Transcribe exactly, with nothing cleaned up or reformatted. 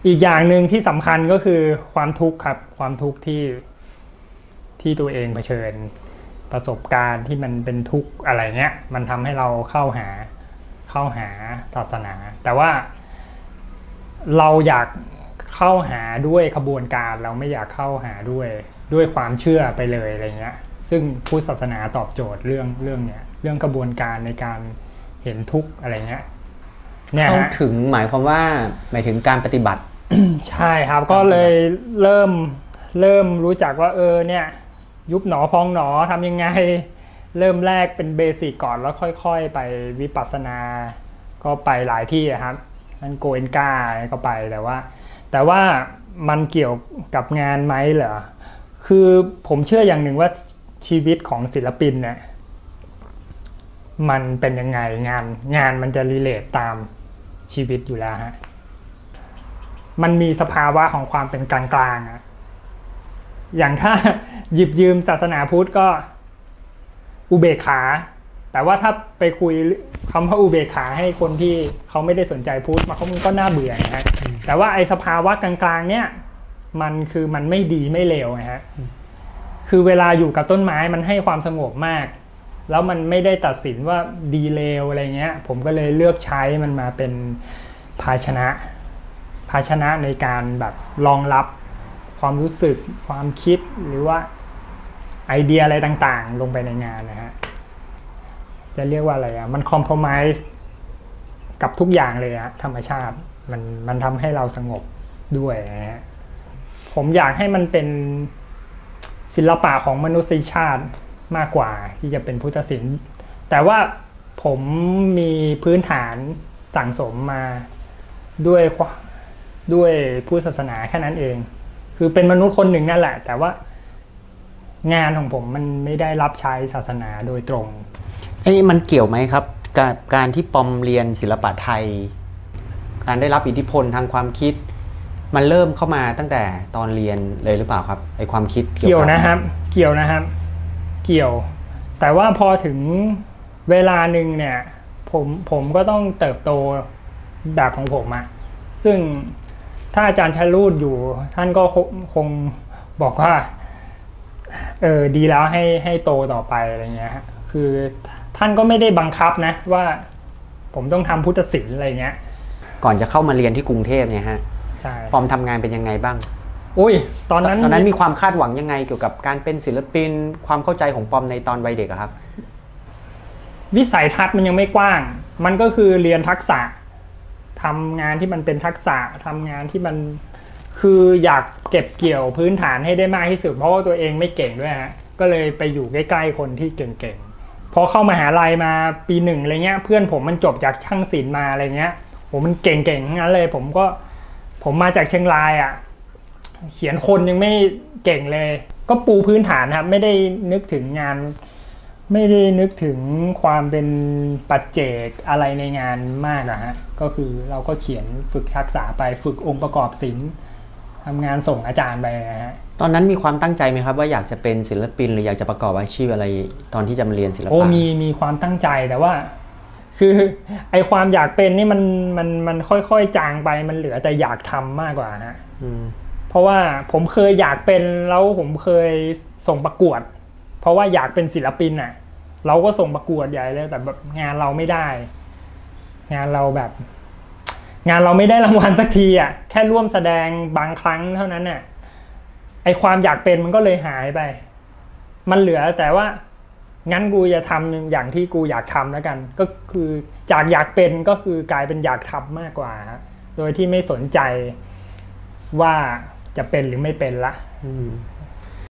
อีกอย่างหนึ่งที่สำคัญก็คือความทุกข์ครับความทุกข์ที่ที่ตัวเองเผชิญประสบการณ์ที่มันเป็นทุกข์อะไรเงี้ยมันทำให้เราเข้าหาเข้าหาศาสนาแต่ว่าเราอยากเข้าหาด้วยขบวนการเราไม่อยากเข้าหาด้วยด้วยความเชื่อไปเลยอะไรเงี้ยซึ่งพุทธศาสนาตอบโจทย์เรื่องเรื่องเนี้ยเรื่องกระบวนการในการเห็นทุกข์อะไรเงี้ยเข้าถึงหมายความว่าหมายถึงการปฏิบัติใช่ครับก็เลยเริ่มเริ่มรู้จักว่าเออเนี่ยยุบหนอพองหนอทำยังไงเริ่มแรกเป็นเบสิกก่อนแล้วค่อยๆไปวิปัสสนาก็ไปหลายที่ครับนั่นโกเอนกาก็ไปแต่ว่าแต่ว่ามันเกี่ยวกับงานไหมเหรอคือผมเชื่ออย่างหนึ่งว่าชีวิตของศิลปินเนี่ยมันเป็นยังไงงานงานมันจะรีเลทตามชีวิตอยู่แล้วฮะมันมีสภาวะของความเป็นกลางๆอะอย่างถ้าหยิบยืมศาสนาพุทธก็อุเบกขาแต่ว่าถ้าไปคุยคำว่าอุเบกขาให้คนที่เขาไม่ได้สนใจพุทธมันก็น่าเบื่อนะฮะแต่ว่าไอ้สภาวะกลางๆเนี่ยมันคือมันไม่ดีไม่เลวนะฮะคือเวลาอยู่กับต้นไม้มันให้ความสงบมากแล้วมันไม่ได้ตัดสินว่าดีเลวอะไรเงี้ยผมก็เลยเลือกใช้มันมาเป็นภาชนะภาชนะในการแบบรองรับความรู้สึกความคิดหรือว่าไอเดียอะไรต่างๆลงไปในงานนะฮะจะเรียกว่าอะไรอ่ะมันคอมโพรไมซ์กับทุกอย่างเลยอะธรรมชาติมันมันทำให้เราสงบด้วยนะฮะผมอยากให้มันเป็นศิลปะของมนุษยชาติมากกว่าที่จะเป็นพุทธศิลป์แต่ว่าผมมีพื้นฐานสั่งสมมาด้วยด้วยพุทธศาสนาแค่นั้นเองคือเป็นมนุษย์คนหนึ่งนั่นแหละแต่ว่างานของผมมันไม่ได้รับใช้ศาสนาโดยตรงไอ้นี่มันเกี่ยวไหมครับการการที่ปอมเรียนศิลปะไทยการได้รับอิทธิพลทางความคิดมันเริ่มเข้ามาตั้งแต่ตอนเรียนเลยหรือเปล่าครับไอ้ความคิดเกี่ยวนะครับเกี่ยวนะครับเกี่ยวแต่ว่าพอถึงเวลาหนึ่งเนี่ยผมผมก็ต้องเติบโตแบบของผมอะซึ่งถ้าอาจารย์ชลูดอยู่ท่านก็คงบอกว่าเออดีแล้วให้ให้โตต่อไปอะไรเงี้ยฮะคือท่านก็ไม่ได้บังคับนะว่าผมต้องทำพุทธศิลป์อะไรเงี้ยก่อนจะเข้ามาเรียนที่กรุงเทพเนี่ยฮะใช่ปอมทำงานเป็นยังไงบ้างอุ้ยตอนนั้นตอนนั้นมีความคาดหวังยังไงเกี่ยวกับการเป็นศิลปินความเข้าใจของปอมในตอนวัยเด็กครับวิสัยทัศน์มันยังไม่กว้างมันก็คือเรียนทักษะทำงานที่มันเป็นทักษะทำงานที่มันคืออยากเก็บเกี่ยวพื้นฐานให้ได้มากที่สุดเพราะว่าตัวเองไม่เก่งด้วยฮะก็เลยไปอยู่ใกล้ๆคนที่เก่งๆพอเข้ามหาลัยมาปีหนึ่งอะไรเงี้ยเพื่อนผมมันจบจากช่างศิลป์มาอะไรเงี้ยผมมันเก่งๆทั้งนั้นเลยผมก็ผมมาจากเชียงรายอ่ะเขียนคนยังไม่เก่งเลยก็ปูพื้นฐานครับไม่ได้นึกถึงงานไม่ได้นึกถึงความเป็นปัจเจกอะไรในงานมากอะฮะก็คือเราก็เขียนฝึกทักษะไปฝึกองค์ประกอบศิลป์ทำงานส่งอาจารย์ไปนะฮะตอนนั้นมีความตั้งใจไหมครับว่าอยากจะเป็นศิลปินหรืออยากจะประกอบอาชีพอะไรตอนที่จะมาเรียนศิลปะโอ้มีมีความตั้งใจแต่ว่าคือไอความอยากเป็นนี่มันมันมันค่อยๆจางไปมันเหลือแต่อยากทำมากกว่าฮะเพราะว่าผมเคยอยากเป็นแล้วผมเคยส่งประกวดเพราะว่าอยากเป็นศิลปินน่ะเราก็ส่งประกวดใหญ่เลยแต่แบบงานเราไม่ได้งานเราแบบงานเราไม่ได้รางวัลสักทีอ่ะแค่ร่วมแสดงบางครั้งเท่านั้นน่ะไอความอยากเป็นมันก็เลยหายไปมันเหลือแต่ว่างั้นกูจะทำอย่างที่กูอยากทำแล้วกันก็คือจากอยากเป็นก็คือกลายเป็นอยากทำมากกว่าโดยที่ไม่สนใจว่าจะเป็นหรือไม่เป็นละ